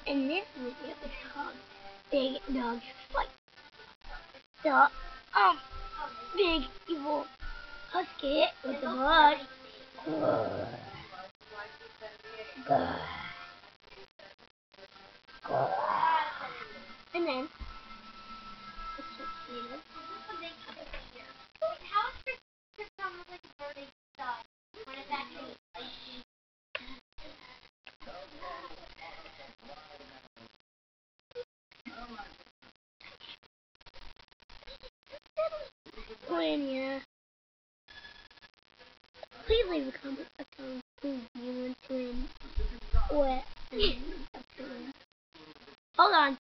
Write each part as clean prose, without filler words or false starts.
And this video is called Big Dogs Fight. The big evil husky with the blood. And then yeah. Please leave a comment on who you want to win or hold on.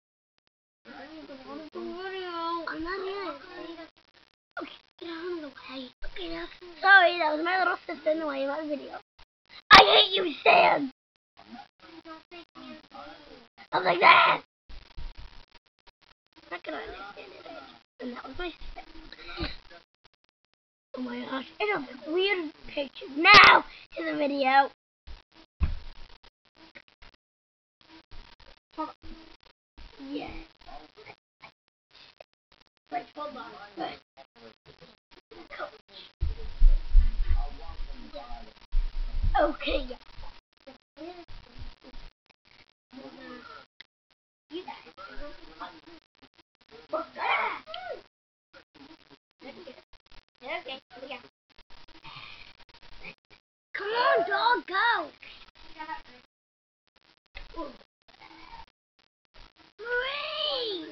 I'm not in it. Okay, get out of the way. Okay, now. Sorry, that was my little sister in the way of my video. I hate you, Sam! I was like that! I'm not gonna understand it. And that was my sister. Oh my gosh, it's a weird picture. Now to the video. Yeah. Wait, hold on. Wait. Okay, yeah. You guys. What's that? Okay, yeah. Come on, dog, go. Marie!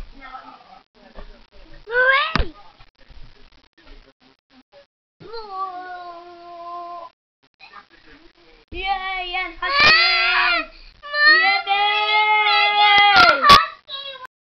Marie!